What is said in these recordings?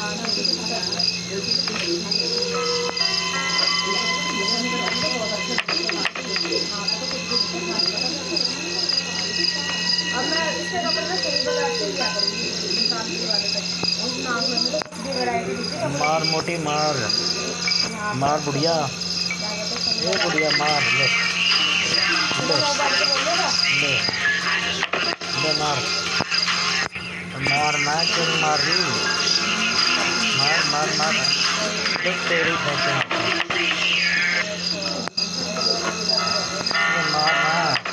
अब मैं इसके कपड़े ना सही बाजार से लिया करूँगी, वाले तक उस नाम में मुझे कुछ भी वैरायटी दिखती। मार मोटी मार, मार बुढ़िया, ये बुढ़िया मार ले ले ले ले मार मार ना क्यों मार रही, मार मार मार देख तेरी फेंके मार ना।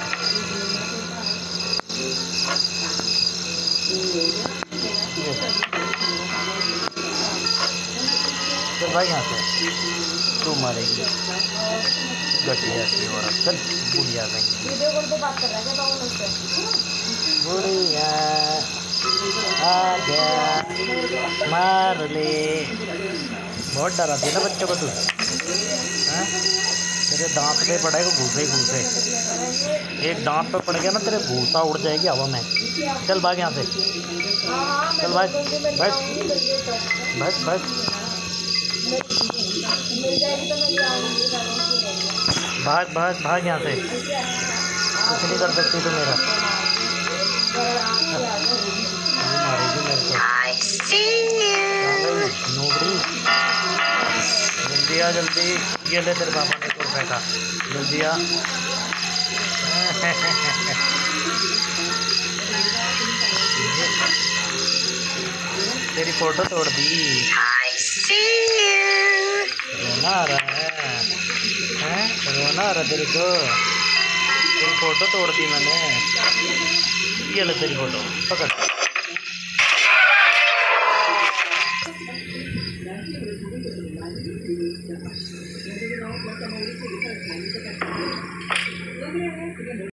चल भाई यहाँ से तू मारेगी घटिया सी और चल बुढ़िया कहीं वीडियो कॉल पे बात कर रहा है क्या बाबू उससे? बुढ़िया आ गया मार ले। बहुत डराती है ना बच्चों को तू, हाँ? तेरे दांत पे पड़ेगा घूसे ही घूसे, एक दांत पे पड़ गया ना तेरे भूसा उड़ जाएगी हवा में। चल भाग यहाँ से, चल भाग बैठ बैठ बैठ भाग भाग भाग यहाँ से, कुछ नहीं कर सकती तू मेरा। मारेगी मेरे को नौकरी। जल्दी आ जल्दी, ये ले तेरे पापा ने 1 रुपये का, जल्दी आ। तेरी फोटो तोड़ दी, रोना आ रहा है, रोना आ रहा तेरे को, तेरी फोटो तोड़ दी मैंने। ये ले तेरी फोटो पकड़।